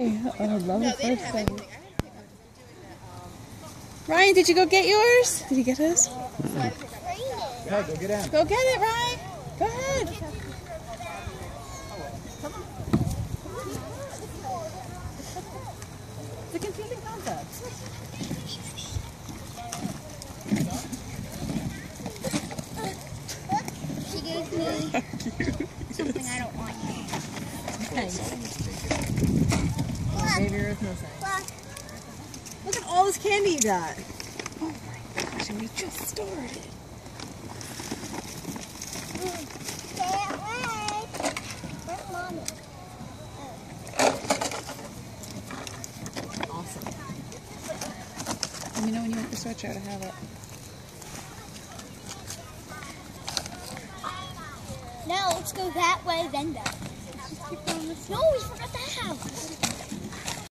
I love the first thing. Ryan, did you go get yours? Did you get his? Yeah, go get him. Go get it, Ryan. Go ahead. It's a confusing concept. She gave me something I don't want. Baby Ruth, no thanks. Look at all this candy you got. Oh my gosh, and we just started. Stay away. Where's Mommy? Awesome. Let me know when you want the sweatshirt. I have it. No, let's go that way, then that. No, we forgot that house.